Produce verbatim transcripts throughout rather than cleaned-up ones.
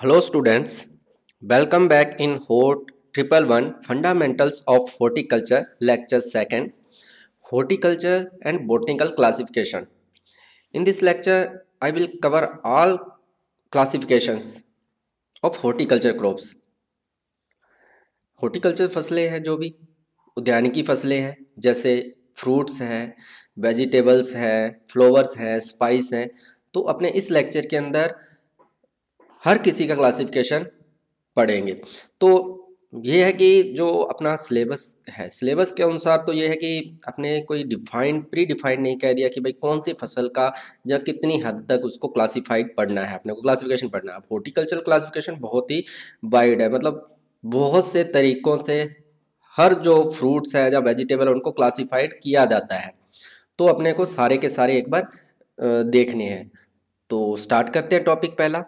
Hello students, welcome back in Hort Triple One Fundamentals of Horticulture Lecture Second, Horticulture and Botanical Classification. In this lecture, I will cover all classifications of horticulture crops. Horticulture फसलें हैं जो भी उद्यानिकी फसलें हैं जैसे fruits हैं, vegetables हैं, फ्लावर्स हैं, स्पाइस हैं। तो अपने इस लेक्चर के अंदर हर किसी का क्लासिफिकेशन पढ़ेंगे। तो ये है कि जो अपना सिलेबस है, सिलेबस के अनुसार तो ये है कि अपने कोई डिफाइंड प्री डिफाइंड नहीं कह दिया कि भाई कौन सी फसल का या कितनी हद तक उसको क्लासिफाइड पढ़ना है, अपने को क्लासिफिकेशन पढ़ना है। हॉर्टिकल्चर क्लासिफिकेशन बहुत ही वाइड है, मतलब बहुत से तरीक़ों से हर जो फ्रूट्स है या वेजिटेबल उनको क्लासिफाइड किया जाता है। तो अपने को सारे के सारे एक बार देखने हैं। तो स्टार्ट करते हैं टॉपिक पहला।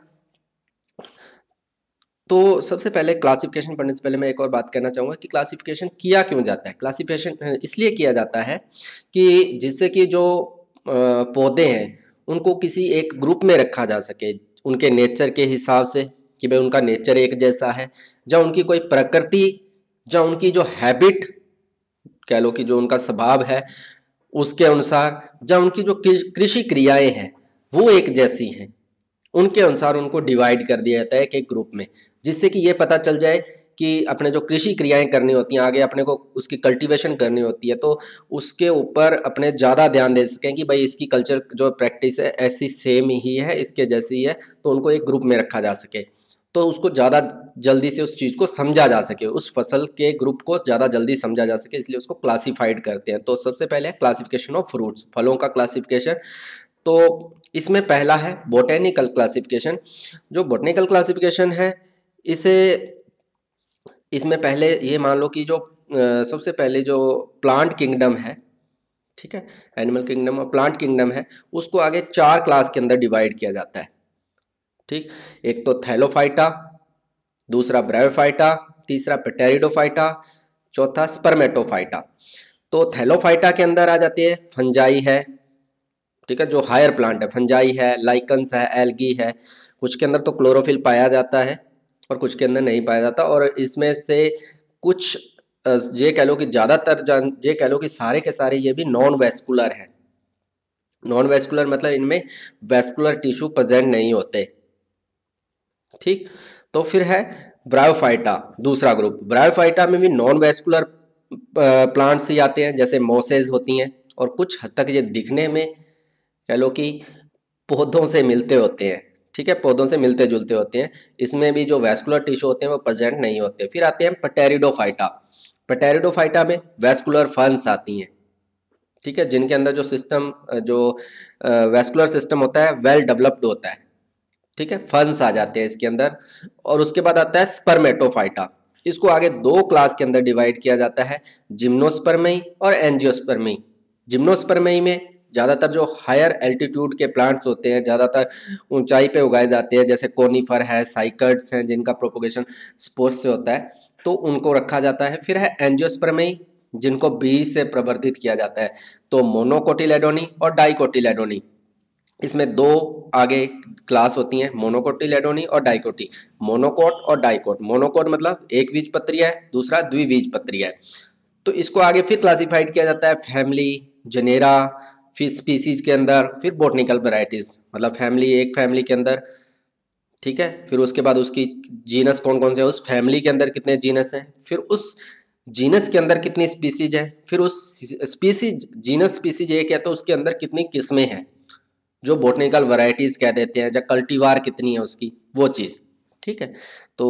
तो सबसे पहले क्लासिफिकेशन पढ़ने से पहले मैं एक और बात कहना चाहूँगा कि क्लासिफिकेशन किया क्यों जाता है। क्लासिफिकेशन इसलिए किया जाता है कि जिससे कि जो पौधे हैं उनको किसी एक ग्रुप में रखा जा सके, उनके नेचर के हिसाब से कि भाई उनका नेचर एक जैसा है, या उनकी कोई प्रकृति, या उनकी जो हैबिट कह लो कि जो उनका स्वभाव है उसके अनुसार, या उनकी जो कृषि क्रियाएँ हैं वो एक जैसी हैं, उनके अनुसार उनको डिवाइड कर दिया जाता है एक ग्रुप में, जिससे कि ये पता चल जाए कि अपने जो कृषि क्रियाएं करनी होती हैं, आगे अपने को उसकी कल्टीवेशन करनी होती है, तो उसके ऊपर अपने ज़्यादा ध्यान दे सकें कि भाई इसकी कल्चर जो प्रैक्टिस है ऐसी सेम ही है, इसके जैसी है, तो उनको एक ग्रुप में रखा जा सके, तो उसको ज़्यादा जल्दी से उस चीज़ को समझा जा सके, उस फसल के ग्रुप को ज़्यादा जल्दी समझा जा सके, इसलिए उसको क्लासीफाइड करते हैं। तो सबसे पहले क्लासिफिकेशन ऑफ फ्रूट्स, फलों का क्लासिफिकेशन। तो इसमें पहला है बोटेनिकल क्लासिफिकेशन। जो बोटेनिकल क्लासिफिकेशन है इसे इसमें पहले ये मान लो कि जो आ, सबसे पहले जो प्लांट किंगडम है, ठीक है, एनिमल किंगडम और प्लांट किंगडम है, उसको आगे चार क्लास के अंदर डिवाइड किया जाता है। ठीक, एक तो थैलोफाइटा, दूसरा ब्रायोफाइटा, तीसरा पेटेरिडोफाइटा, चौथा स्पर्मेटोफाइटा। तो थैलोफाइटा के अंदर आ जाती है फंजाई है, ठीक है, जो हायर प्लांट है, फंजाई है, लाइकन्स है, एल्गी है, कुछ के अंदर तो क्लोरोफिल पाया जाता है और कुछ के अंदर नहीं पाया जाता। और इसमें से कुछ ये कह लो कि ज़्यादातर जान ये कह लो कि सारे के सारे ये भी नॉन वेस्कुलर हैं। नॉन वेस्कुलर मतलब इनमें वेस्कुलर टिश्यू प्रेजेंट नहीं होते। ठीक, तो फिर है ब्रायोफाइटा, दूसरा ग्रुप। ब्रायोफाइटा में भी नॉन वेस्कुलर प्लांट्स ही आते हैं, जैसे मोसेज होती हैं, और कुछ हद तक ये दिखने में कह लो कि पौधों से मिलते होते हैं, ठीक है, पौधों से मिलते जुलते होते हैं। इसमें भी जो वेस्कुलर टिश्यू होते हैं वो प्रेजेंट नहीं होते। फिर आते हैं पेटेरिडोफाइटा। पेटेरिडोफाइटा में वेस्कुलर फर्न्स आती हैं, ठीक है, जिनके अंदर जो सिस्टम जो वेस्कुलर सिस्टम होता है वेल डेवलप्ड होता है, ठीक है, फर्न्स आ जाते हैं इसके अंदर। और उसके बाद आता है स्पर्मेटोफाइटा। इसको आगे दो क्लास के अंदर डिवाइड किया जाता है, जिम्नोस्पर्मी और एंजियोस्पर्मी। जिम्नोस्पर्मी में ज़्यादातर जो हायर एल्टीट्यूड के प्लांट्स होते हैं, ज़्यादातर ऊंचाई पे उगाए जाते हैं, जैसे कोनीफर है, साइकड्स हैं, जिनका प्रोपोगेशन स्पोर्स से होता है, तो उनको रखा जाता है। फिर है एंजियोस्पर्मी, जिनको बीज से प्रवर्धित किया जाता है, तो मोनोकोटिलेडोनी और डाइकोटिलेडोनी। इसमें दो आगे क्लास होती हैं, मोनोकोटिलेडोनी और डाइकोटी। मोनोकोट और डाइकोट, मोनोकोट मतलब एक बीजपत्री है, दूसरा द्विबीजपत्री है। तो इसको आगे फिर क्लासिफाइड किया जाता है फैमिली, जेनेरा, फिर स्पीसीज के अंदर, फिर बोटनिकल वैरायटीज, मतलब फैमिली एक फैमिली के अंदर, ठीक है, फिर उसके बाद उसकी जीनस कौन कौन से है, उस फैमिली के अंदर कितने जीनस हैं, फिर उस जीनस के अंदर कितनी स्पीसीज है, फिर उस स्पीसीज जीनस स्पीसीज एक है तो उसके अंदर कितनी किस्में हैं, जो बोटनिकल वैरायटीज कह देते हैं, या कल्टीवार कितनी है उसकी, वो चीज़, ठीक है। तो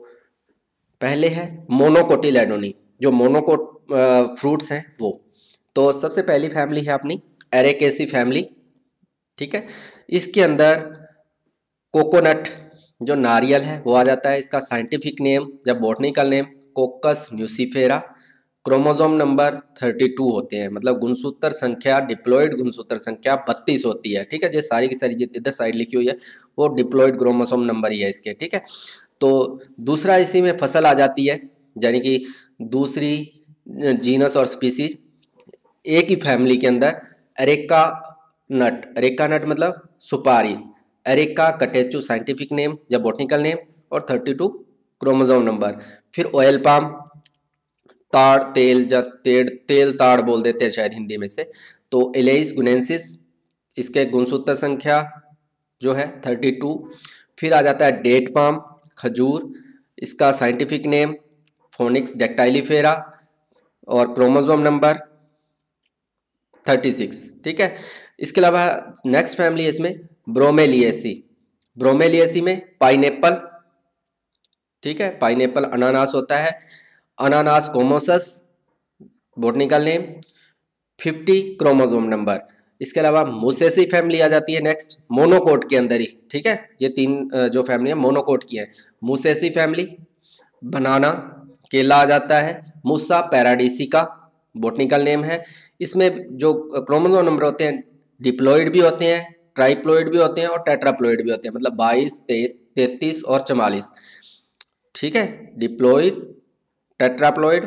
पहले है मोनोकोटिलेडोनी, जो मोनोकोट फ्रूट्स हैं वो। तो सबसे पहली फैमिली है अपनी एरेकेसी फैमिली, ठीक है। इसके अंदर कोकोनट जो नारियल है वो आ जाता है। इसका साइंटिफिक नेम जब botanical name cocos nucifera. Chromosome number thirty two होते हैं, मतलब गुणसूत्र संख्या, डिप्लॉइड गुणसूत्र संख्या बत्तीस होती है, ठीक है। जो सारी की सारी जितनी इधर साइड लिखी हुई है वो डिप्लॉइड क्रोमोसोम नंबर ही है इसके, ठीक है। तो दूसरा इसी में फसल आ जाती है, यानी कि दूसरी जीनस और स्पीसीज एक ही फैमिली के अंदर एरेका नट। एरेका नट मतलब सुपारी, एरेका कटेचू साइंटिफिक नेम या बॉटनिकल नेम, और थर्टी टू क्रोमोसोम नंबर। फिर ऑयल पाम, ताड़ तेल, या तेल तेल ताड़ बोल देते हैं शायद हिंदी में से, तो एलेइस गुनेंसिस, इसके गुणसूत्र संख्या जो है थर्टी टू। फिर आ जाता है डेट पाम, खजूर, इसका साइंटिफिक नेम फोनिक्स डेक्टाइलिफेरा और क्रोमोसोम नंबर थर्टी सिक्स। ठीक है, इसके अलावा नेक्स्ट फैमिली है इसमें ब्रोमेलिएसी। ब्रोमेलिएसी में पाइनएप्पल, ठीक है, पाइनएप्पल अनानास होता है, ananas comosus botanical name, fifty chromosome number. इसके अलावा मुसेसी फैमिली आ जाती है नेक्स्ट, मोनोकोट के अंदर ही। ठीक है, ये तीन जो फैमिली है मोनोकोट की है। मुसेसी फैमिली, बनाना केला आ जाता है, मूसा पैराडीसिका बॉटनिकल नेम है। इसमें जो क्रोमोसोम नंबर होते हैं डिप्लॉइड भी होते हैं, ट्राइप्लॉइड भी होते हैं और टेट्राप्लॉइड भी होते हैं, मतलब बाईस, तैतीस और चवालीस। ठीक है, डिप्लॉइड, टेट्राप्लॉइड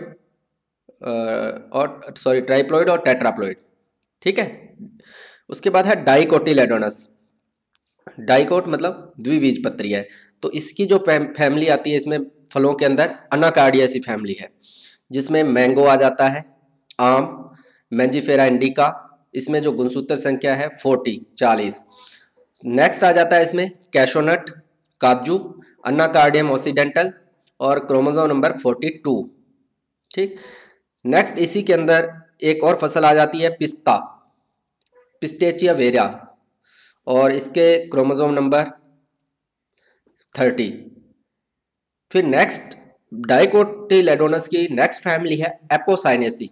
और सॉरी ट्राइप्लॉइड और टेट्राप्लॉइड। ठीक है, उसके बाद है डाइकोटिलेडोनस। डाइकोट मतलब द्विबीजपत्री है, तो इसकी जो फैमिली आती है इसमें फलों के अंदर अनाकार्डियासी फैमिली है, जिसमें मैंगो आ जाता है, आम, मैंजीफेरा इंडिका, इसमें जो गुणसूत्र संख्या है फोर्टी, चालीस। नेक्स्ट आ जाता है इसमें कैशोनट, काजू, अनाकार्डियम ओसिडेंटल और क्रोमोसोम नंबर फोर्टी टू। ठीक, नेक्स्ट इसी के अंदर एक और फसल आ जाती है पिस्ता, पिस्टेचिया वेरा, और इसके क्रोमोसोम नंबर थर्टी। फिर नेक्स्ट डाइकोटिलेडोनस की नेक्स्ट फैमिली है एपोसाइनेसी,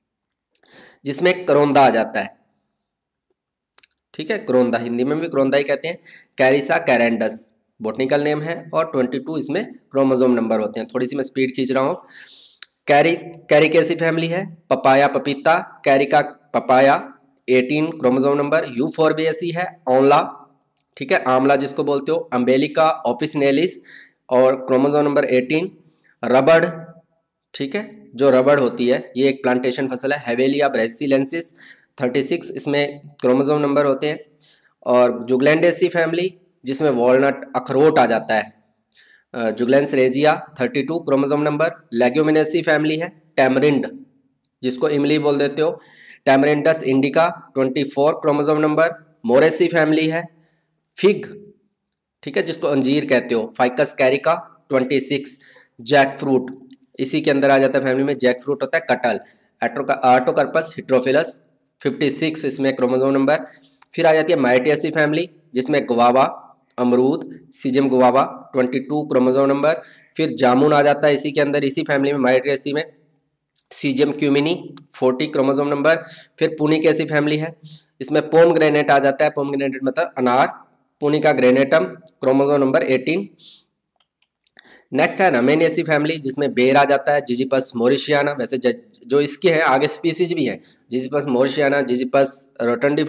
जिसमें करोंदा आ जाता है। ठीक है, करोंदा, हिंदी में भी करोंदा ही कहते हैं, कैरिसा कैरेंडस बॉटनिकल नेम है और ट्वेंटी टू इसमें क्रोमोसोम नंबर होते हैं। थोड़ी सी मैं स्पीड खींच रहा हूँ। कैरी कैरिकेसी फैमिली है, पपाया पपीता, carica papaya, eighteen chromosome number. Euphorbiaceae है, आंवला, ठीक है, आंवला जिसको बोलते हो, अम्बेलिका ऑफिसनेलिस और क्रोमोसोम नंबर एटीन। रबड़, ठीक है, जो रबड़ होती है ये एक प्लांटेशन फसल है, हेवेलिया ब्रेसिलेंसिस, थर्टी सिक्स इसमें क्रोमोसोम नंबर होते हैं। और जुगलैंडेसी फैमिली, जिसमें वॉलनट अखरोट आ जाता है, juglans regia, thirty two chromosome number. Leguminosae family है, टैमरिंड जिसको इमली बोल देते हो, tamarindus indica, twenty four chromosome number. Moraceae family है, फिग, ठीक है, जिसको अंजीर कहते हो, ficus carica, twenty six. Jackfruit, इसी के अंदर आ जाता है फैमिली में, जैक फ्रूट होता है, कटल, आर्टोकर्पस हिट्रोफिलस, फिफ्टी सिक्स इसमें क्रोमोसोम नंबर। फिर आ जाती है माइटियसी फैमिली, जिसमें गुआवा, अमरूद, psidium guava, twenty two chromosome number. फिर जामुन आ जाता है इसी के अंदर, इसी फैमिली में, माइटियसी में, syzygium cumini, forty chromosome number. फिर पुनिकेसी फैमिली है, इसमें पोम ग्रेनेट आ जाता है, पोम ग्रेनेट मतलब अनार, punica granatum, chromosome number eighteen. Next है रमेनियसी फैमिली, जिसमें बेर आ जाता है, जिजिपस मोरिशियाना, वैसे जो इसके हैं आगे स्पीसीज भी हैं, ziziphus mauritiana, ziziphus rotundifolia,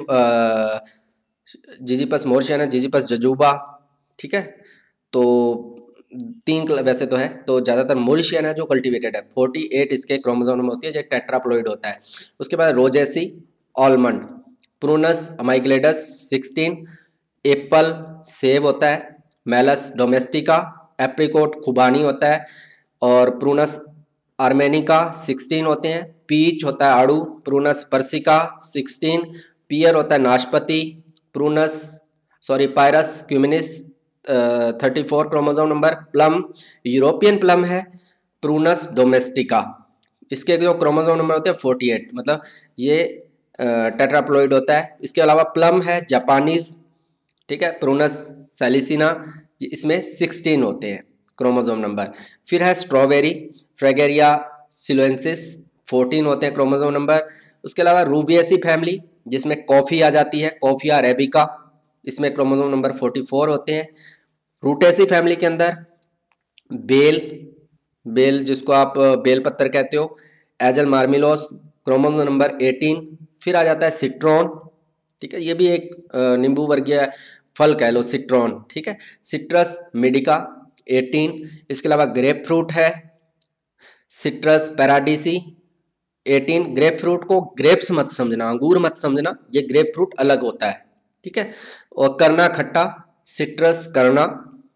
ziziphus mauritiana, ziziphus jujuba. ठीक है, तो तीन वैसे तो है, तो ज़्यादातर मोरिशियाना जो कल्टीवेटेड है, फोर्टी एट इसके क्रोमोसोम में होती है, जो टेट्राप्लॉइड होता है। उसके बाद rosaceae almond, prunus amygdalus sixteen, apple सेब होता है, मेलस डोमेस्टिका, एप्रिकोट खुबानी होता है, और प्रूनस आर्मेनिका सिक्सटीन होते हैं। पीच होता है आड़ू, प्रूनस पर्सिका सिक्सटीन। पियर होता है नाशपाती, prunus sorry pyrus communis, thirty four chromosome number. Plum, European plum है, प्रूनस डोमेस्टिका, इसके जो क्रोमोसोम नंबर होते हैं फोर्टी एट, मतलब ये टेट्राप्लॉइड होता है। इसके अलावा प्लम है जापानीज, ठीक है, प्रूनस सैलिसिना, इसमें सिक्सटीन होते हैं क्रोमोसोम नंबर। फिर है स्ट्रॉबेरी, फ्रेगेरिया सिलोएंसिस, फोर्टीन होते हैं क्रोमोसोम नंबर। उसके अलावा रूबिएसी फैमिली, जिसमें कॉफ़ी आ जाती है, कॉफिया अरेबिका, इसमें क्रोमोसोम नंबर फोर्टी फोर होते हैं। रूटेसी फैमिली के अंदर बेल, बेल जिसको आप बेल पत्तर कहते हो, एजल मार्मिलोस, क्रोमोसोम नंबर एटीन। फिर आ जाता है सिट्रॉन, ठीक है, ये भी एक नींबू वर्गीय फल कह लो, सिट्रॉन, ठीक है। Citrus medica eighteen. इसके अलावा ग्रेप फ्रूट है, citrus paradisi eighteen. Grapefruit को ग्रेप्स मत समझना, अंगूर मत समझना, ये ग्रेप फ्रूट अलग होता है, ठीक है। और करना खट्टा, सिट्रस करना,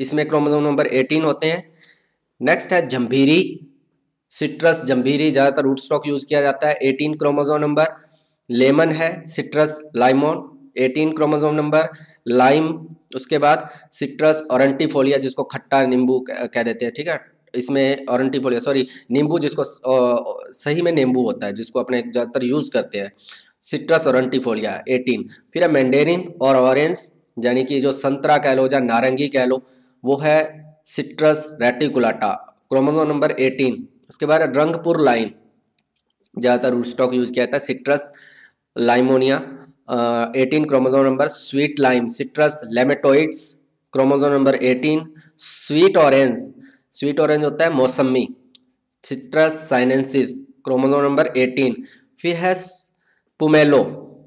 इसमें क्रोमोसोम नंबर अठारह होते हैं। नेक्स्ट है जम्भीरी, सिट्रस जम्भीरी, ज़्यादातर रूट स्टॉक यूज किया जाता है, अठारह क्रोमोसोम नंबर। लेमन है सिट्रस लाइमोन, अठारह क्रोमोसोम नंबर। लाइम, उसके बाद सिट्रस ऑरेंटिफोलिया जिसको खट्टा नींबू कह देते हैं, ठीक है, इसमें ऑरेंटिफोलिया सॉरी नींबू जिसको सही में नींबू होता है जिसको अपने ज़्यादातर यूज करते हैं, सिट्रस ऑरेंटिफोलिया अठारह। फिर है मैंडेरिन और ऑरेंज यानी कि जो संतरा कह लो या नारंगी कह लो, वो है सिट्रस रेटिकुलाटा, क्रोमोसोम नंबर अठारह। उसके बाद रंगपुर लाइन, ज़्यादातर रूट स्टॉक यूज किया जाता है, सिट्रस लाइमोनिया, अठारह chromosome number. Sweet lime, citrus limettioides, chromosome number अठारह। स्वीट ऑरेंज, स्वीट ऑरेंज होता है मौसमी, सिट्रस साइनेंसिस, क्रोमोसोम नंबर अठारह। फिर है पुमेलो,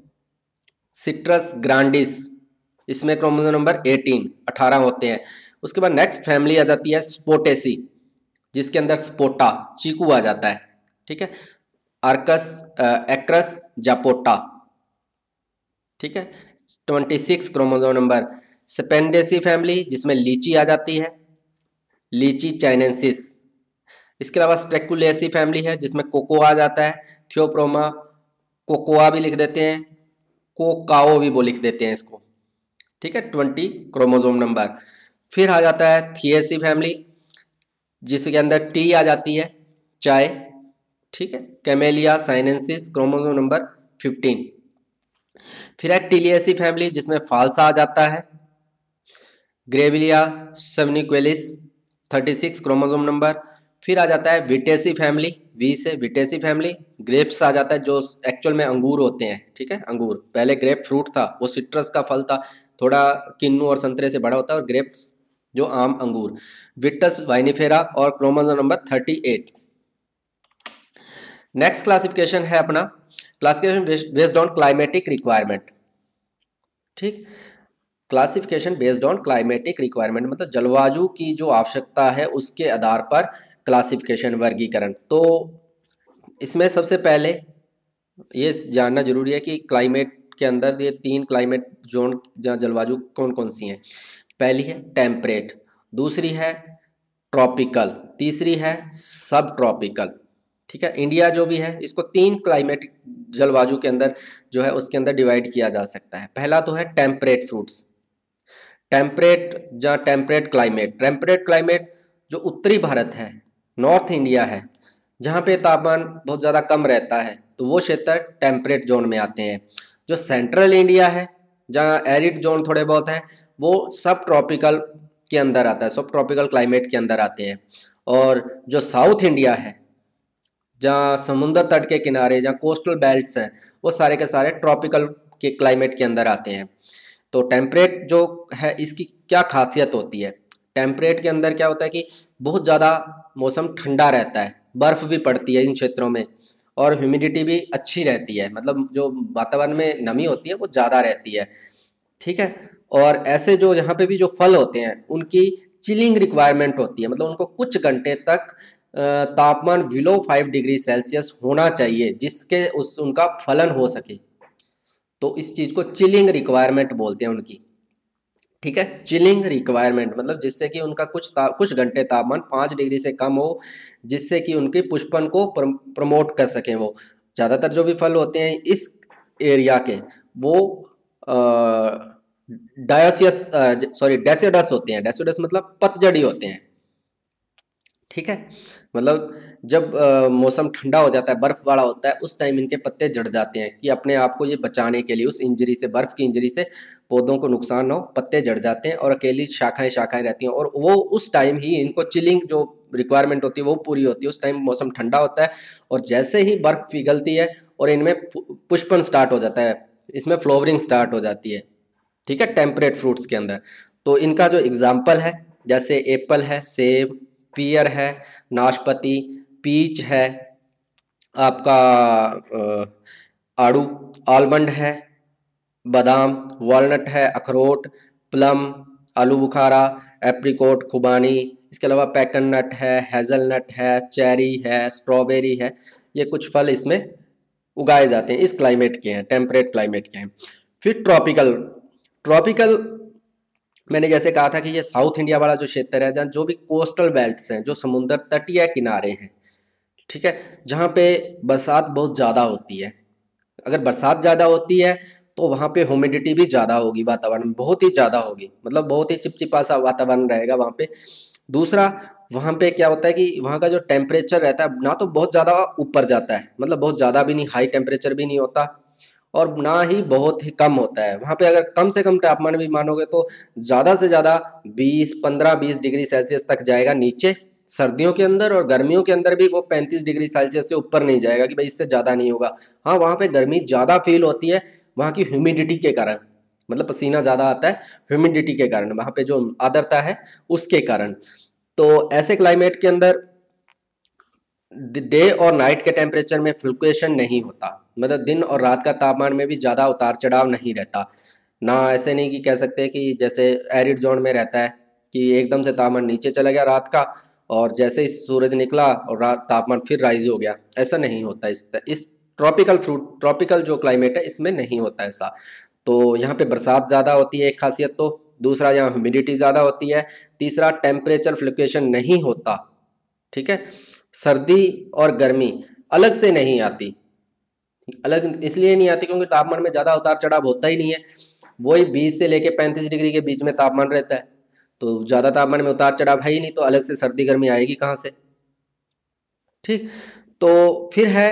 सिट्रस ग्रांडिस, इसमें क्रोमोसोम नंबर अठारह अठारह होते हैं। उसके बाद नेक्स्ट फैमिली आ जाती है स्पोटेसी, जिसके अंदर स्पोटा चीकू आ जाता है, ठीक है, आर्कस एक्रस जापोटा, ठीक है। छब्बीस क्रोमोसोम नंबर स्पेंडेसी फैमिली, जिसमें लीची आ जाती है, लीची चाइनेंसिस। इसके अलावा स्ट्रेकुलेसी फैमिली है जिसमें कोको आ जाता है, थियोप्रोमा कोकोआ भी लिख देते हैं, कोकाओ भी वो लिख देते हैं इसको, ठीक है, ट्वेंटी क्रोमोसोम नंबर। फिर आ जाता है थिएसी फैमिली, जिसके अंदर टी आ जाती है, चाय, ठीक है, कैमेलिया साइनेंसिस, क्रोमोसोम नंबर पंद्रह। फिर है टिलियसी फैमिली, जिसमें फाल्सा आ जाता है, ग्रेविलिया सेवनिक्वेलिस, छत्तीस क्रोमोसोम नंबर। फिर आ जाता है विटेसी फैमिली, वी से विटेसी फैमिली, ग्रेप्स आ जाता है जो एक्चुअल में अंगूर होते हैं, ठीक है, अंगूर, पहले ग्रेप फ्रूट था, वो सिट्रस का फल था, थोड़ा किन्नू और संतरे से बड़ा होता है, और ग्रेप्स जो आम अंगूर, विटस वाइनिफेरा, और क्रोमोसोम नंबर अड़तीस। नेक्स्ट क्लासिफिकेशन है अपना classification based on climatic requirement, ठीक, classification based on climatic requirement मतलब जलवायु की जो आवश्यकता है उसके आधार पर क्लासिफिकेशन वर्गीकरण। तो इसमें सबसे पहले ये जानना जरूरी है कि क्लाइमेट के अंदर ये तीन क्लाइमेट जोन जहाँ जलवायु कौन कौन सी हैं। पहली है टेम्परेट, दूसरी है ट्रॉपिकल, तीसरी है सब ट्रॉपिकल, ठीक है। इंडिया जो भी है इसको तीन क्लाइमेट जलवायु के अंदर जो है उसके अंदर डिवाइड किया जा सकता है। पहला तो है टेम्परेट फ्रूट्स, टेम्परेट जहाँ टेम्परेट क्लाइमेट, टेम्परेट क्लाइमेट जो उत्तरी भारत है, नॉर्थ इंडिया है, जहाँ पे तापमान बहुत ज़्यादा कम रहता है, तो वो क्षेत्र टेम्परेट जोन में आते हैं। जो सेंट्रल इंडिया है जहाँ एरिड जोन थोड़े बहुत हैं, वो सब ट्रॉपिकल के अंदर आता है, सब ट्रॉपिकल क्लाइमेट के अंदर आते हैं। और जो साउथ इंडिया है जहाँ समुद्र तट के किनारे, जहाँ कोस्टल बेल्ट्स हैं, वो सारे के सारे ट्रॉपिकल के क्लाइमेट के अंदर आते हैं। तो टेम्परेट जो है इसकी क्या खासियत होती है, टेम्परेट के अंदर क्या होता है कि बहुत ज़्यादा मौसम ठंडा रहता है, बर्फ़ भी पड़ती है इन क्षेत्रों में, और ह्यूमिडिटी भी अच्छी रहती है, मतलब जो वातावरण में नमी होती है वो ज़्यादा रहती है, ठीक है। और ऐसे जो यहाँ पे भी जो फल होते हैं उनकी चिलिंग रिक्वायरमेंट होती है, मतलब उनको कुछ घंटे तक तापमान बिलो फाइव डिग्री सेल्सियस होना चाहिए जिसके उस उनका फलन हो सके। तो इस चीज़ को चिलिंग रिक्वायरमेंट बोलते हैं उनकी, ठीक है, चिलिंग रिक्वायरमेंट मतलब जिससे कि उनका कुछ कुछ घंटे तापमान पाँच डिग्री से कम हो, जिससे कि उनके पुष्पन को प्रमोट कर सकें। वो ज़्यादातर जो भी फल होते हैं इस एरिया के वो डायोसियस सॉरी डेसिडस होते हैं, डेसिडस मतलब पतझड़ी होते हैं, ठीक है, मतलब जब मौसम ठंडा हो जाता है, बर्फ़ वाला होता है, उस टाइम इनके पत्ते झड़ जाते हैं कि अपने आप को ये बचाने के लिए उस इंजरी से, बर्फ़ की इंजरी से पौधों को नुकसान ना हो, पत्ते झड़ जाते हैं और अकेली शाखाएं शाखाएं रहती हैं, और वो उस टाइम ही इनको चिलिंग जो रिक्वायरमेंट होती है वो पूरी होती है। उस टाइम मौसम ठंडा होता है और जैसे ही बर्फ़ पिघलती है और इनमें पुष्पन स्टार्ट हो जाता है, इसमें फ्लावरिंग स्टार्ट हो जाती है, ठीक है, टेम्परेट फ्रूट्स के अंदर। तो इनका जो एग्जाम्पल है जैसे एप्पल है, सेब, पियर है, नाशपाती, पीच है, आपका आड़ू, आलमंड है, बादाम, वॉलनट है, अखरोट, प्लम, आलू बुखारा, एप्रिकोट, खुबानी, इसके अलावा पैकन नट है, हेज़लनट है, चेरी है, स्ट्रॉबेरी है, ये कुछ फल इसमें उगाए जाते हैं, इस क्लाइमेट के हैं, टेम्परेट क्लाइमेट के हैं। फिर ट्रॉपिकल, ट्रॉपिकल मैंने जैसे कहा था कि ये साउथ इंडिया वाला जो क्षेत्र है, जहाँ जो भी कोस्टल बेल्ट्स हैं, जो समुद्र तटीय किनारे हैं, ठीक है, जहाँ पे बरसात बहुत ज़्यादा होती है। अगर बरसात ज़्यादा होती है तो वहाँ पे ह्यूमिडिटी भी ज़्यादा होगी, वातावरण में बहुत ही ज़्यादा होगी, मतलब बहुत ही चिपचिपा सा वातावरण रहेगा वहाँ पे। दूसरा, वहाँ पे क्या होता है कि वहाँ का जो टेम्परेचर रहता है ना, तो बहुत ज़्यादा ऊपर जाता है, मतलब बहुत ज़्यादा भी नहीं, हाई टेम्परेचर भी नहीं होता, और ना ही बहुत ही कम होता है। वहाँ पे अगर कम से कम तापमान भी मानोगे तो ज़्यादा से ज़्यादा बीस पंद्रह बीस डिग्री सेल्सियस तक जाएगा नीचे सर्दियों के अंदर, और गर्मियों के अंदर भी वो पैंतीस डिग्री सेल्सियस से ऊपर नहीं जाएगा कि भाई इससे ज़्यादा नहीं होगा। हाँ, वहाँ पे गर्मी ज़्यादा फील होती है वहाँ की ह्यूमिडिटी के कारण, मतलब पसीना ज़्यादा आता है ह्यूमिडिटी के कारण, वहाँ पे जो आर्द्रता है उसके कारण। तो ऐसे क्लाइमेट के अंदर डे और नाइट के टेम्परेचर में फ्लक्चुएशन नहीं होता, मतलब दिन और रात का तापमान में भी ज़्यादा उतार चढ़ाव नहीं रहता। ना ऐसे नहीं कि कह सकते कि जैसे एरिड जोन में रहता है कि एकदम से तापमान नीचे चला गया रात का, और जैसे ही सूरज निकला और रात तापमान फिर राइज हो गया, ऐसा नहीं होता। इस इस ट्रॉपिकल फ्रूट ट्रॉपिकल जो क्लाइमेट है इसमें नहीं होता ऐसा। तो यहाँ पे बरसात ज़्यादा होती है एक खासियत, तो दूसरा यहाँ ह्यूमिडिटी ज़्यादा होती है, तीसरा टेम्परेचर फ्लक्चुएशन नहीं होता, ठीक है। सर्दी और गर्मी अलग से नहीं आती, अलग इसलिए नहीं आती क्योंकि तापमान में ज़्यादा उतार चढ़ाव होता ही नहीं है, वही बीस से लेके पैंतीस डिग्री के बीच में तापमान रहता है, तो ज़्यादा तापमान में उतार चढ़ाव है ही नहीं, तो अलग से सर्दी गर्मी आएगी कहाँ से, ठीक। तो फिर है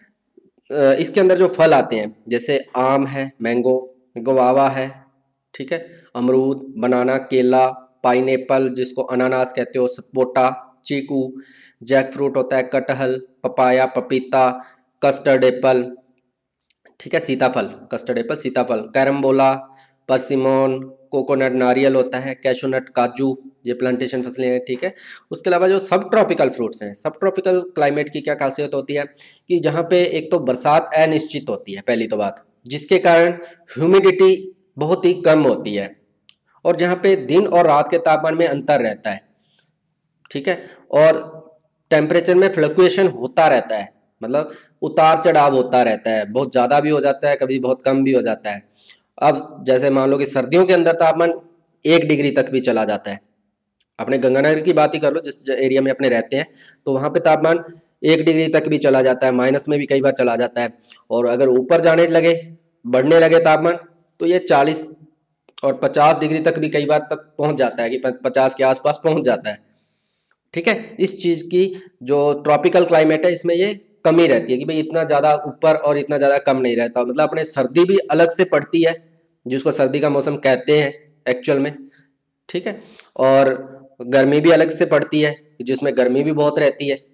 इसके अंदर जो फल आते हैं, जैसे आम है, मैंगो, गुआवा है, ठीक है, अमरूद, बनाना, केला, पाइनएप्पल जिसको अनानास कहते हो, सपोटा, चीकू, जैक फ्रूट होता है, कटहल, पपाया, पपीता, कस्टर्ड एप्पल, ठीक है, सीताफल, कस्टर्ड एप्पल, सीताफल, कैरम्बोला, परसिमोन, कोकोनट, नारियल होता है, कैशूनट, काजू, ये प्लांटेशन फसलें हैं, ठीक है। उसके अलावा जो सब ट्रॉपिकल फ्रूट्स हैं, सब ट्रॉपिकल क्लाइमेट की क्या खासियत होती है कि जहाँ पे एक तो बरसात अनिश्चित होती है, पहली तो बात, जिसके कारण ह्यूमिडिटी बहुत ही कम होती है, और जहाँ पे दिन और रात के तापमान में अंतर रहता है, ठीक है, और टेम्परेचर में फ्लक्चुएशन होता रहता है, मतलब उतार चढ़ाव होता रहता है, बहुत ज़्यादा भी हो जाता है, कभी बहुत कम भी हो जाता है। अब जैसे मान लो कि सर्दियों के अंदर तापमान एक डिग्री तक भी चला जाता है, अपने गंगानगर की बात ही कर लो जिस एरिया में अपने रहते हैं, तो वहाँ पे तापमान एक डिग्री तक भी चला जाता है, माइनस में भी कई बार चला जाता है, और अगर ऊपर जाने लगे, बढ़ने लगे तापमान, तो ये चालीस और पचास डिग्री तक भी कई बार तक पहुँच जाता है कि पचास के आसपास पहुँच जाता है, ठीक है। इस चीज़ की जो ट्रॉपिकल क्लाइमेट है इसमें ये कमी रहती है कि भाई इतना ज़्यादा ऊपर और इतना ज़्यादा कम नहीं रहता, मतलब अपने सर्दी भी अलग से पड़ती है जिसको सर्दी का मौसम कहते हैं एक्चुअल में, ठीक है, और गर्मी भी अलग से पड़ती है जिसमें गर्मी भी बहुत रहती है,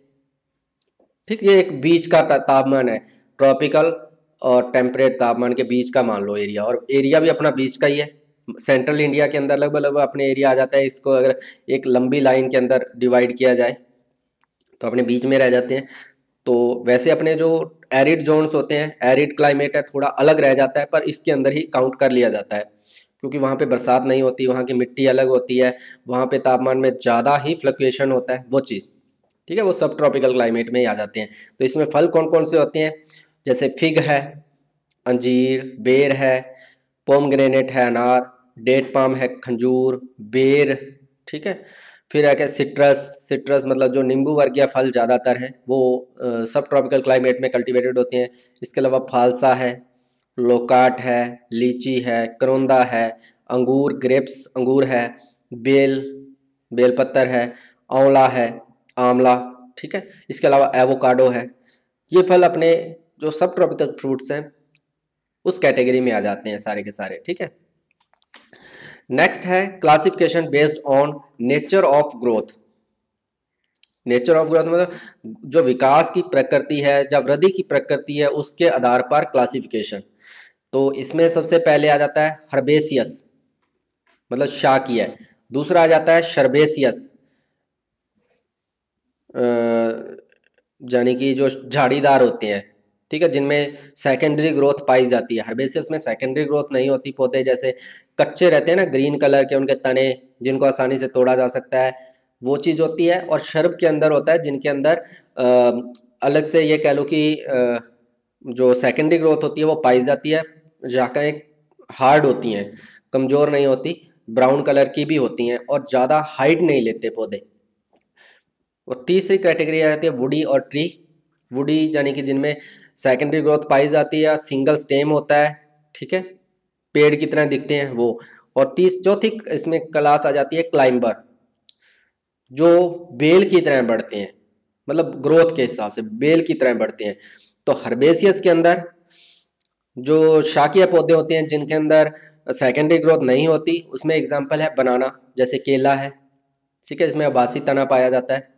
ठीक। ये एक बीच का तापमान है, ट्रॉपिकल और टेम्परेट तापमान के बीच का मान लो एरिया, और एरिया भी अपना बीच का ही है, सेंट्रल इंडिया के अंदर लगभग लगभग अपने एरिया आ जाता है, इसको अगर एक लंबी लाइन के अंदर डिवाइड किया जाए तो अपने बीच में रह जाते हैं। तो वैसे अपने जो एरिड जोन्स होते हैं, एरिड क्लाइमेट है, थोड़ा अलग रह जाता है, पर इसके अंदर ही काउंट कर लिया जाता है क्योंकि वहाँ पे बरसात नहीं होती, वहाँ की मिट्टी अलग होती है, वहाँ पे तापमान में ज़्यादा ही फ्लक्चुएशन होता है, वो चीज़, ठीक है, वो सब ट्रॉपिकल क्लाइमेट में ही आ जाते हैं। तो इसमें फल कौन कौन से होते हैं, जैसे फिग है, अंजीर, बेर है, पोमग्रेनेट है, अनार, डेट पाम है, खजूर, बेर, ठीक है। फिर है क्या, सिट्रस, सिट्रस मतलब जो नींबू वर्गीय फल ज़्यादातर हैं वो सब ट्रॉपिकल क्लाइमेट में कल्टीवेटेड होते हैं। इसके अलावा फालसा है, लोकाट है, लीची है, करौंदा है, अंगूर, ग्रेप्स अंगूर है, बेल बेलपत्तर है, आंवला है, आंवला, ठीक है। इसके अलावा एवोकाडो है। ये फल अपने जो सब ट्रॉपिकल फ्रूट्स हैं उस कैटेगरी में आ जाते हैं सारे के सारे, ठीक है। नेक्स्ट है classification based on nature of growth. Nature of growth मतलब जो विकास की प्रकृति है, जब वृद्धि की प्रकृति है, उसके आधार पर क्लासिफिकेशन। तो इसमें सबसे पहले आ जाता है हर्बेसियस, मतलब शाकीय। दूसरा आ जाता है शर्बेसियस, यानी कि जो झाड़ीदार होते हैं, ठीक है, जिनमें सेकेंडरी ग्रोथ पाई जाती है। हर्बेसियस में सेकेंडरी ग्रोथ नहीं होती, पौधे जैसे कच्चे रहते हैं ना, ग्रीन कलर के उनके तने जिनको आसानी से तोड़ा जा सकता है, वो चीज़ होती है। और शर्ब के अंदर होता है जिनके अंदर आ, अलग से ये कह लो कि आ, जो सेकेंडरी ग्रोथ होती है वो पाई जाती है, जाकर एक हार्ड होती हैं, कमज़ोर नहीं होती, ब्राउन कलर की भी होती हैं और ज़्यादा हाइट नहीं लेते पौधे। और तीसरी कैटेगरी आ जाती है वुडी और ट्री। वुडी यानी कि जिनमें सेकेंडरी ग्रोथ पाई जाती है, सिंगल स्टेम होता है, ठीक है, पेड़ की तरह दिखते हैं वो। और तीस चौथी इसमें क्लास आ जाती है क्लाइंबर, जो बेल की तरह बढ़ते हैं, मतलब ग्रोथ के हिसाब से बेल की तरह बढ़ते हैं। तो हर्बेसियस के अंदर जो शाकीय पौधे होते हैं जिनके अंदर सेकेंडरी ग्रोथ नहीं होती, उसमें एग्जांपल है बनाना, जैसे केला है, ठीक है, इसमें आभासी तना पाया जाता है।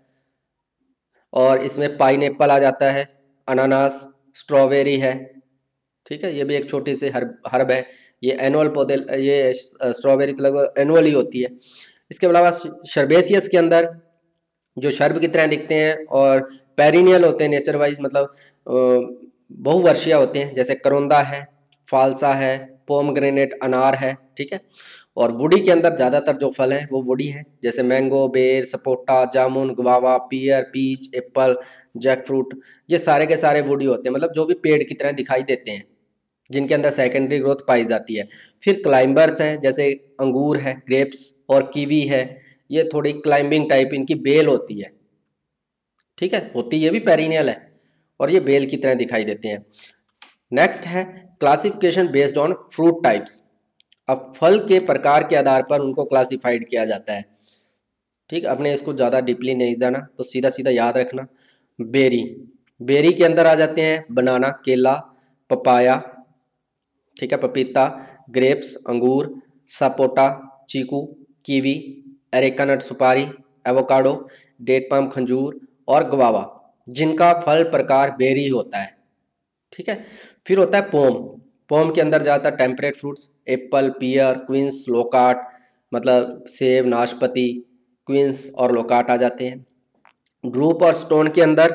और इसमें पाइनएप्पल आ जाता है, अनानास, स्ट्रॉबेरी है, ठीक है, ये भी एक छोटी सी हर्ब हर्ब है। ये एनुअल पौधे, ये स्ट्रॉबेरी तो लगभग एनुअल ही होती है। इसके अलावा शर्बेसियस के अंदर जो शर्ब की तरह दिखते हैं और पेरिनियल होते हैं नेचर वाइज, मतलब बहुवर्षीय होते हैं, जैसे करोंदा है, फालसा है, पोमग्रेनेट अनार है, ठीक है। और वुडी के अंदर ज़्यादातर जो फल हैं वो वुडी है, जैसे मैंगो, बेर, सपोटा, जामुन, guava, pear, peach, apple, jackfruit, ये सारे के सारे वुडी होते हैं, मतलब जो भी पेड़ की तरह दिखाई देते हैं, जिनके अंदर सेकेंडरी ग्रोथ पाई जाती है। फिर क्लाइंबर्स हैं, जैसे अंगूर है, ग्रेप्स और कीवी है, ये थोड़ी क्लाइंबिंग टाइप, इनकी बेल होती है, ठीक है, होती ये भी पेरिनियल है और ये बेल की तरह दिखाई देते हैं। नेक्स्ट है classification based on fruit types. अब फल के प्रकार के आधार पर उनको क्लासिफाइड किया जाता है, ठीक, अपने इसको ज़्यादा डीपली नहीं जाना, तो सीधा सीधा याद रखना। बेरी, बेरी के अंदर आ जाते हैं बनाना, केला, पपाया, ठीक है, पपीता, ग्रेप्स, अंगूर, सपोटा, चीकू, कीवी, एरेका नट सुपारी, एवोकाडो, डेट पाम खजूर और गुआवा, जिनका फल प्रकार बेरी होता है, ठीक है। फिर होता है पोम। पोम के अंदर जाता है temperate fruits, apple, pear, quinces, loquat, मतलब सेब, नाशपाती, क्वींस और लोकाट आ जाते हैं। ड्रूप और स्टोन के अंदर,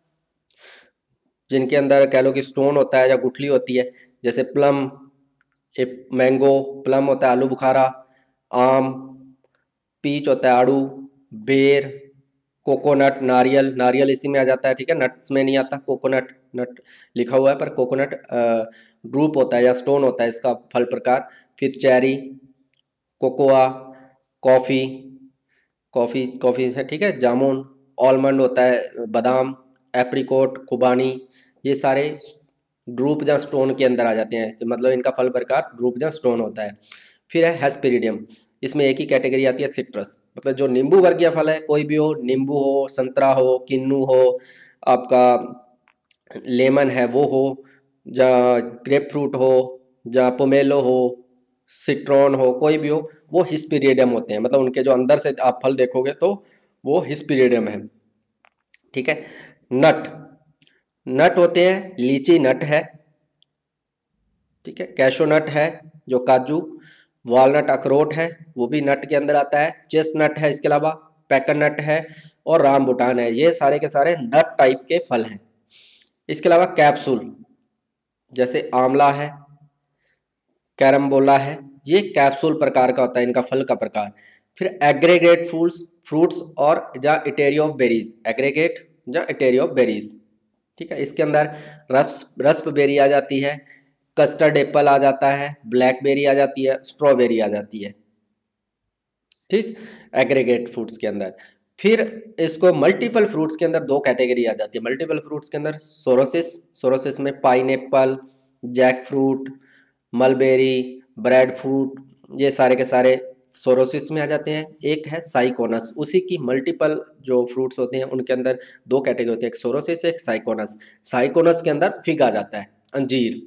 जिनके अंदर कह लो कि स्टोन होता है या गुठली होती है, जैसे प्लम, एक मैंगो, प्लम होता है आलू बुखारा, आम, पीच होता है आड़ू, बेर, कोकोनट, नारियल, नारियल इसी में आ जाता है, ठीक है, नट्स में नहीं आता, कोकोनट नट लिखा हुआ है पर कोकोनट ड्रूप होता है या स्टोन होता है इसका फल प्रकार। फिर cherry, cocoa, coffee, coffee coffee है, ठीक है, जामुन, आलमंड होता है, बादाम, एप्रिकोट, खुबानी, ये सारे ड्रूप या स्टोन के अंदर आ जाते हैं, मतलब इनका फल प्रकार ड्रूप या स्टोन होता है। फिर है हेस्पेरिडियम, इसमें एक ही कैटेगरी आती है सिट्रस, मतलब जो नींबू वर्गीय फल है, कोई भी हो, नींबू हो, संतरा हो, किन्नू हो, आपका लेमन है वो हो, या ग्रेप फ्रूट हो, या पोमेलो हो, सिट्रॉन हो, कोई भी हो, वो हिस्पेरिडियम होते हैं, मतलब उनके जो अंदर से आप फल देखोगे तो वो हिस्पेरिडियम है, ठीक है। नट, नट होते हैं, लीची नट है, ठीक है, कैशो नट है जो काजू, वालनट अखरोट है वो भी नट के अंदर आता है, चेस्टनट है, इसके अलावा पैकन नट है और रामबुटान है, ये सारे के सारे नट टाइप के फल हैं। इसके अलावा कैप्सूल, जैसे आंवला है, कैरम्बोला है, ये कैप्सूल प्रकार का होता है इनका फल का प्रकार। फिर एग्रीगेट फ्रूट्स, फ्रूट्स और या इटेरी ऑफ बेरीज, एग्रीगेट या इटेरी ऑफ बेरीज, ठीक है, इसके अंदर रस रस्पबेरी आ जाती है, कस्टर्ड एप्पल आ जाता है, ब्लैकबेरी आ जाती है, स्ट्रॉबेरी आ जाती है, ठीक, एग्रीगेट फ्रूट्स के अंदर। फिर इसको मल्टीपल फ्रूट्स के अंदर दो कैटेगरी आ जाती है। मल्टीपल फ्रूट्स के अंदर सोरोसिस, सोरोसिस में pineapple, jackfruit, mulberry, breadfruit, ये सारे के सारे सोरोसिस में आ जाते हैं। एक है साइकोनस, उसी की मल्टीपल जो फ्रूट्स होते हैं उनके अंदर दो कैटेगरी होती है, एक सोरोसिस, एक साइकोनस। साइकोनस के अंदर फिग आ जाता है, अंजीर,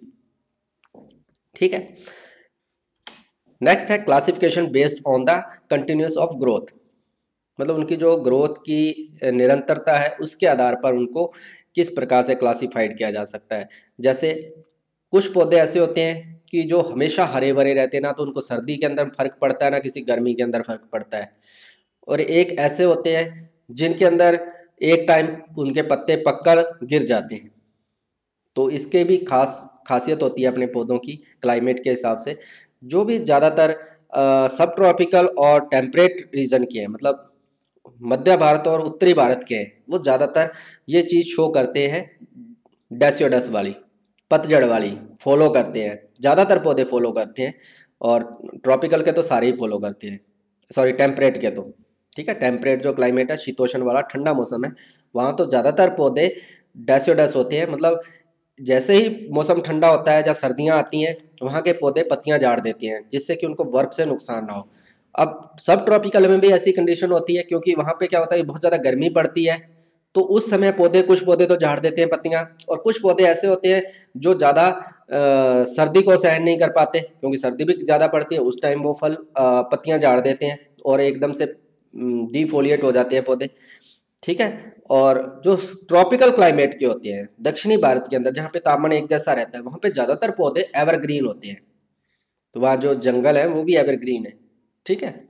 ठीक है। नेक्स्ट है classification based on the continuous of growth, मतलब उनकी जो ग्रोथ की निरंतरता है उसके आधार पर उनको किस प्रकार से क्लासिफाइड किया जा सकता है। जैसे कुछ पौधे ऐसे होते हैं कि जो हमेशा हरे भरे रहते हैं, ना तो उनको सर्दी के अंदर फर्क पड़ता है ना किसी गर्मी के अंदर फर्क पड़ता है। और एक ऐसे होते हैं जिनके अंदर एक टाइम उनके पत्ते पककर गिर जाते हैं, तो इसके भी खास खासियत होती है अपने पौधों की क्लाइमेट के हिसाब से। जो भी ज़्यादातर सब ट्रॉपिकल और टेम्परेट रीजन के हैं, मतलब मध्य भारत और उत्तरी भारत के हैं, वो ज़्यादातर ये चीज़ शो करते हैं, डेसियोडस वाली, पतझड़ वाली फॉलो करते हैं, ज़्यादातर पौधे फॉलो करते हैं। और ट्रॉपिकल के तो सारे ही फॉलो करते हैं, सॉरी टेम्परेट के तो, ठीक है। टेम्परेट जो क्लाइमेट है, शीतोष्ण वाला ठंडा मौसम है, वहाँ तो ज़्यादातर पौधे डेसियोडस होते हैं। मतलब जैसे ही मौसम ठंडा होता है या सर्दियाँ आती हैं, वहाँ के पौधे पत्तियाँ झाड़ देती हैं, जिससे कि उनको बर्फ से नुकसान ना हो। अब सब ट्रॉपिकल में भी ऐसी कंडीशन होती है, क्योंकि वहाँ पे क्या होता है, बहुत ज़्यादा गर्मी पड़ती है, तो उस समय पौधे, कुछ पौधे तो झाड़ देते हैं पत्तियाँ, और कुछ पौधे ऐसे होते हैं जो ज़्यादा सर्दी को सहन नहीं कर पाते, क्योंकि सर्दी भी ज़्यादा पड़ती है, उस टाइम वो फल पत्तियाँ झाड़ देते हैं और एकदम से डिफोलिएट हो जाते हैं पौधे, ठीक है। और जो ट्रॉपिकल क्लाइमेट के होते हैं दक्षिणी भारत के अंदर, जहाँ पे तापमान एक जैसा रहता है, वहाँ पे ज़्यादातर पौधे एवरग्रीन होते हैं, तो वहाँ जो जंगल है वो भी एवरग्रीन है, ठीक है।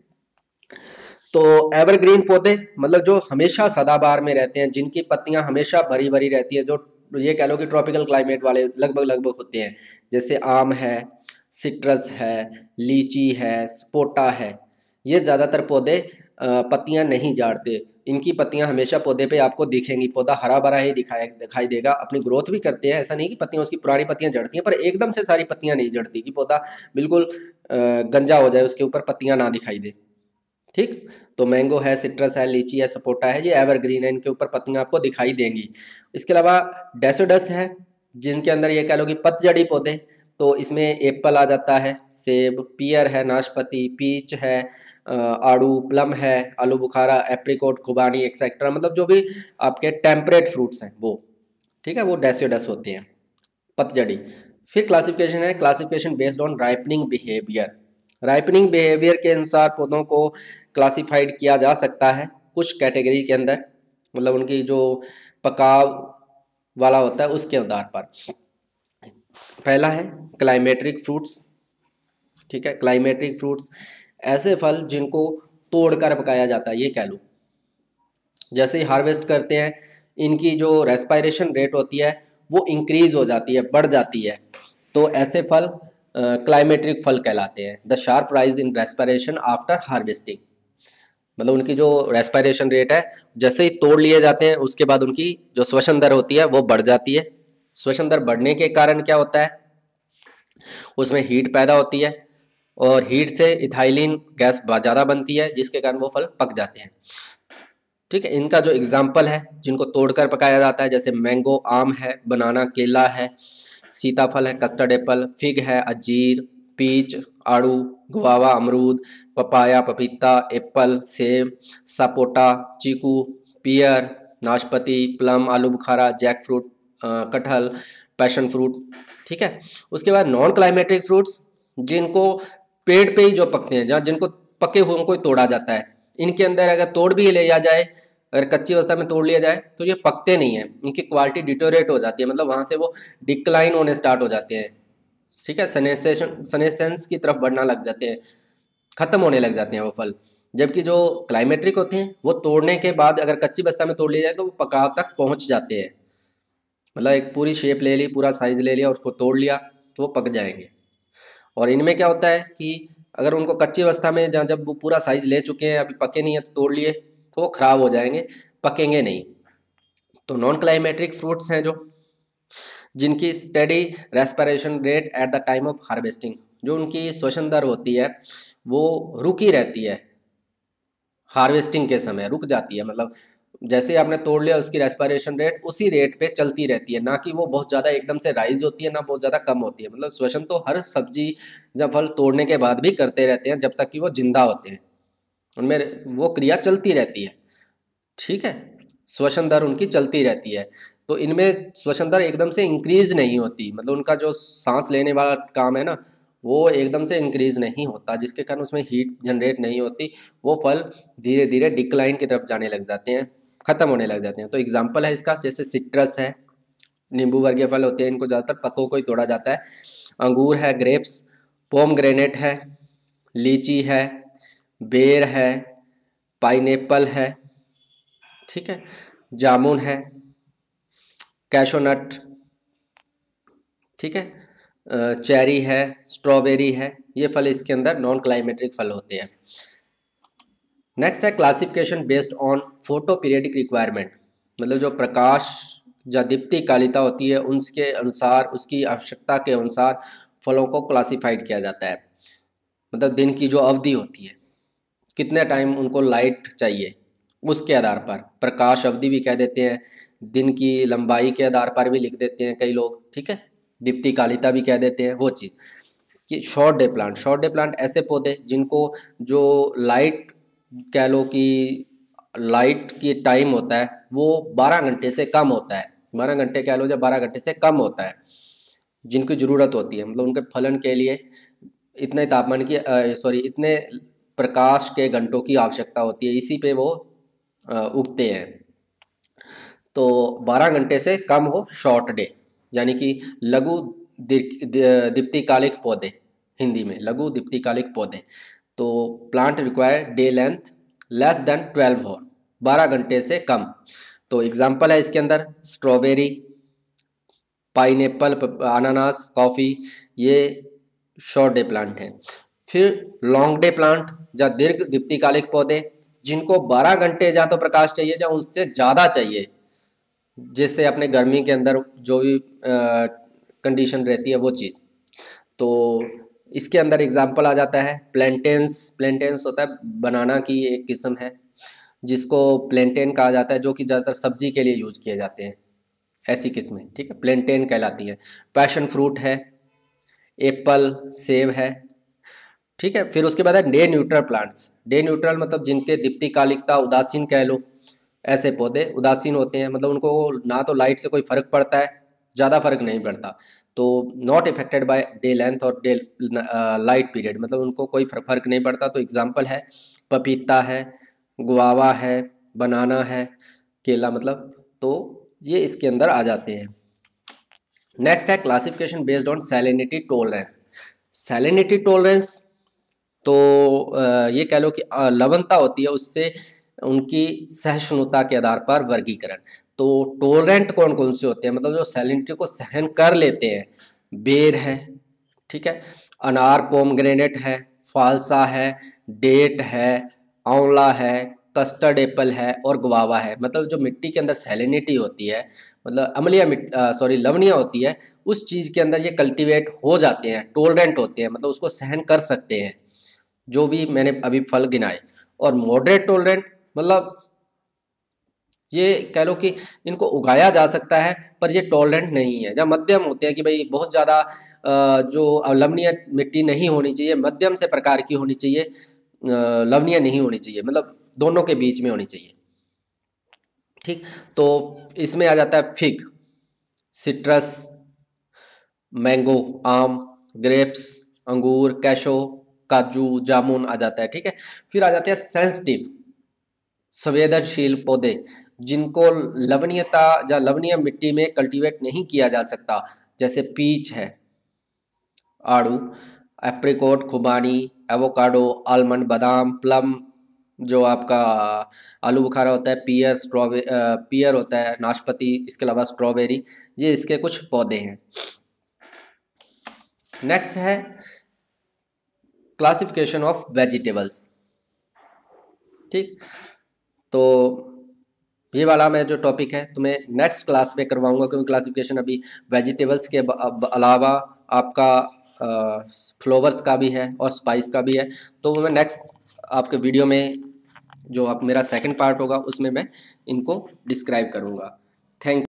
तो एवरग्रीन पौधे मतलब जो हमेशा सदाबहार में रहते हैं, जिनकी पत्तियां हमेशा भरी भरी रहती है, जो ये कह लो कि ट्रॉपिकल क्लाइमेट वाले लगभग लगभग होते हैं, जैसे आम है, सिट्रस है, लीची है, सपोटा है, ये ज़्यादातर पौधे पत्तियां नहीं झाड़ते। इनकी पत्तियां हमेशा पौधे पे आपको दिखेंगी, पौधा हरा भरा ही दिखाई दिखाई देगा, अपनी ग्रोथ भी करते हैं, ऐसा नहीं कि पत्तियां उसकी पुरानी पत्तियां झड़ती हैं, पर एकदम से सारी पत्तियां नहीं झड़ती कि पौधा बिल्कुल गंजा हो जाए, उसके ऊपर पत्तियां ना दिखाई दे, ठीक। तो मैंगो है, सिट्रस है, लीची है, सपोटा है, ये एवरग्रीन है, इनके ऊपर पत्तियां आपको दिखाई देंगी। इसके अलावा डेसोडस है, जिनके अंदर ये कह लो कि पतझड़ी पौधे, तो इसमें एप्पल आ जाता है, सेब, पियर है, नाशपाती, पीच है, आड़ू, प्लम है, आलू बुखारा, एप्रिकॉट, खुबानी एक्सेट्रा, मतलब जो भी आपके टेम्परेट फ्रूट्स हैं वो, ठीक है, वो डेसोडस होते हैं, पतझड़ी। फिर क्लासिफिकेशन है, classification based on ripening behaviour. Ripening behaviour के अनुसार पौधों को क्लासिफाइड किया जा सकता है कुछ कैटेगरी के अंदर, मतलब उनकी जो पकाव वाला होता है उसके आधार पर। पहला है क्लाइमेट्रिक फ्रूट्स, ठीक है। क्लाइमेट्रिक फ्रूट्स ऐसे फल जिनको तोड़कर पकाया जाता है, ये कह लो, जैसे ही हार्वेस्ट करते हैं इनकी जो रेस्पायरेशन रेट होती है वो इंक्रीज हो जाती है, बढ़ जाती है, तो ऐसे फल क्लाइमेट्रिक फल कहलाते हैं। The sharp rise in respiration after harvesting, मतलब उनकी जो रेस्पायरेशन रेट है, जैसे ही तोड़ लिए जाते हैं उसके बाद उनकी जो श्वसन दर होती है वो बढ़ जाती है। श्वसन दर बढ़ने के कारण क्या होता है, उसमें हीट पैदा होती है, और हीट से इथाइलिन गैस ज़्यादा बनती है, जिसके कारण वो फल पक जाते हैं, ठीक है। इनका जो एग्जाम्पल है जिनको तोड़कर पकाया जाता है, जैसे मैंगो, आम है, बनाना, केला है, सीताफल है, कस्टर्ड एप्पल, फिग है, अंजीर, पीच, आड़ू, गुआवा, अमरूद, पपाया, पपीता, एप्पल, सेब, सपोटा, चीकू, पियर, नाशपाती, प्लम, आलू बुखारा, जैक फ्रूट, कटहल, पैशन फ्रूट, ठीक है। उसके बाद नॉन क्लाइमेटिक फ्रूट्स, जिनको पेड़ पे ही जो पकते हैं, जहाँ जिनको पके हुए को तोड़ा जाता है, इनके अंदर अगर तोड़ भी लिया जाए, अगर कच्ची अवस्था में तोड़ लिया जाए तो ये पकते नहीं है, इनकी क्वालिटी डिटोरेट हो जाती है, मतलब वहाँ से वो डिक्लाइन होने स्टार्ट हो जाते हैं, ठीक है। सनेसेशन सनेसेंस की तरफ बढ़ना लग जाते हैं, खत्म होने लग जाते हैं वो फल। जबकि जो क्लाइमेट्रिक होते हैं वो तोड़ने के बाद अगर कच्ची अवस्था में तोड़ लिया जाए तो वो पकाव तक पहुँच जाते हैं, मतलब एक पूरी शेप ले ली, पूरा साइज ले लिया और उसको तोड़ लिया तो वो पक जाएंगे। और इनमें क्या होता है कि अगर उनको कच्ची अवस्था में, जहाँ जब वो पूरा साइज ले चुके हैं, अभी पके नहीं है तो तोड़ लिए, तो वो खराब हो जाएंगे, पकेंगे नहीं। तो नॉन क्लाइमेट्रिक फ्रूट्स हैं जो जिनकी steady respiration rate at the time of harvesting, जो उनकी श्वसन दर होती है वो रुकी रहती है, हार्वेस्टिंग के समय रुक जाती है, मतलब जैसे आपने तोड़ लिया उसकी रेस्पिरेशन रेट उसी रेट पे चलती रहती है, ना कि वो बहुत ज़्यादा एकदम से राइज होती है, ना बहुत ज़्यादा कम होती है। मतलब श्वसन तो हर सब्जी जब फल तोड़ने के बाद भी करते रहते हैं, जब तक कि वो जिंदा होते हैं, उनमें वो क्रिया चलती रहती है, ठीक है। श्वसन दर उनकी चलती रहती है, तो इनमें श्वसन दर एकदम से इंक्रीज नहीं होती, मतलब उनका जो सांस लेने वाला काम है ना वो एकदम से इंक्रीज नहीं होता, जिसके कारण उसमें हीट जनरेट नहीं होती, वो फल धीरे धीरे डिक्लाइन की तरफ जाने लग जाते हैं, खत्म होने लग जाते हैं। तो एग्जाम्पल है इसका, जैसे सिट्रस है, नींबू वर्गीय फल होते हैं, इनको ज़्यादातर पकों को ही तोड़ा जाता है। अंगूर है, ग्रेप्स, पोमग्रेनेट है, लीची है, बेर है, पाइनएप्पल है, ठीक है, जामुन है, कैशोनट, ठीक है, चेरी है, स्ट्रॉबेरी है, ये फल इसके अंदर नॉन क्लाइमेट्रिक फल होते हैं। नेक्स्ट है classification based on photoperiodic requirement, मतलब जो प्रकाश या दीप्ति कालिता होती है उसके अनुसार, उसकी आवश्यकता के अनुसार फलों को क्लासिफाइड किया जाता है। मतलब दिन की जो अवधि होती है, कितने टाइम उनको लाइट चाहिए, उसके आधार पर प्रकाश अवधि भी कह देते हैं, दिन की लंबाई के आधार पर भी लिख देते हैं कई लोग, ठीक है, दीप्तिकालिता भी कह देते हैं। वो चीज़ कि short day plant, short day plant ऐसे पौधे जिनको जो लाइट कह लो कि लाइट की टाइम होता है वो बारह घंटे से कम होता है, बारह घंटे कह लो या बारह घंटे से कम होता है, जिनकी ज़रूरत होती है, मतलब उनके फलन के लिए इतने तापमान की सॉरी इतने प्रकाश के घंटों की आवश्यकता होती है, इसी पे वो अ, उगते हैं। तो बारह घंटे से कम हो शॉर्ट डे, यानी कि लघु दीप्तिकालिक पौधे, हिंदी में लघु दीप्तिकालिक पौधे। तो plant require day length less than twelve और बारह घंटे से कम। तो एग्जांपल है इसके अंदर स्ट्रॉबेरी, पाइनएप्पल, अनानास, कॉफ़ी, ये शॉर्ट डे प्लांट हैं। फिर लॉन्ग डे प्लांट या दीर्घ दीप्तिकालिक पौधे जिनको बारह घंटे या तो प्रकाश चाहिए या उससे ज़्यादा चाहिए, जैसे अपने गर्मी के अंदर जो भी कंडीशन रहती है वो चीज़। तो इसके अंदर एग्जाम्पल आ जाता है प्लेंटेन्स, प्लेंटेन्स होता है बनाना की एक किस्म है जिसको प्लेंटेन कहा जाता है, जो कि ज़्यादातर सब्जी के लिए यूज़ किए जाते हैं, ऐसी किस्में, ठीक है, प्लेंटेन कहलाती है। पैशन फ्रूट है, एप्पल, सेब है, ठीक है। फिर उसके बाद है day neutral plants, day neutral मतलब जिनके दीप्तिकालिकता उदासीन कह लो, ऐसे पौधे उदासीन होते हैं, मतलब उनको ना तो लाइट से कोई फर्क पड़ता है, ज़्यादा फर्क नहीं पड़ता, तो not affected by day length और डे लाइट पीरियड, मतलब उनको कोई फर्क नहीं पड़ता। तो एग्जांपल है पपीता है, गुआवा है, बनाना है, केला, मतलब तो ये इसके अंदर आ जाते हैं। नेक्स्ट है classification based on salinity tolerance. Salinity tolerance तो ये कह लो कि लवणता होती है, उससे उनकी सहिष्णुता के आधार पर वर्गीकरण। तो टॉलरेंट कौन कौन से होते हैं, मतलब जो सैलिनिटी को सहन कर लेते हैं, बेर है, ठीक है, अनार पोमग्रेनेट है, फालसा है, डेट है, आंवला है, कस्टर्ड एप्पल है और गुआवा है। मतलब जो मिट्टी के अंदर सैलिनिटी होती है, मतलब अम्लीय मिट्टी सॉरी लवणीय होती है, उस चीज़ के अंदर ये कल्टीवेट हो जाते हैं, टॉलरेंट होते हैं, मतलब उसको सहन कर सकते हैं, जो भी मैंने अभी फल गिनाए। और मॉडरेट टॉलरेंट मतलब ये कह लो कि इनको उगाया जा सकता है पर ये टॉलरेंट नहीं है, जहाँ मध्यम होते हैं कि भाई बहुत ज़्यादा जो अवलंबनीय मिट्टी नहीं होनी चाहिए, मध्यम से प्रकार की होनी चाहिए, लवणीय नहीं होनी चाहिए, मतलब दोनों के बीच में होनी चाहिए, ठीक। तो इसमें आ जाता है फिग, सिट्रस, मैंगो, आम, ग्रेप्स, अंगूर, कैशो, काजू, जामुन आ जाता है, ठीक है। फिर आ जाते हैं सेंसिटिव, संवेदनशील पौधे जिनको लवणीयता या लवणीय मिट्टी में कल्टीवेट नहीं किया जा सकता, जैसे पीच है, आड़ू, एप्रिकॉट, खुबानी, एवोकाडो, आलमंड, बादाम, प्लम, जो आपका आलू बुखारा होता है, पियर, स्ट्रॉबे पियर होता है, नाशपाती, इसके अलावा स्ट्रॉबेरी, ये इसके कुछ पौधे हैं। नेक्स्ट है क्लासिफिकेशन ऑफ वेजिटेबल्स, ठीक। तो ये वाला मैं जो टॉपिक है तुम्हें नेक्स्ट क्लास में करवाऊंगा, क्योंकि क्लासिफिकेशन अभी वेजिटेबल्स के अलावा आपका फ्लावर्स का भी है और स्पाइस का भी है, तो मैं नेक्स्ट आपके वीडियो में जो आप मेरा सेकंड पार्ट होगा उसमें मैं इनको डिस्क्राइब करूंगा। थैंक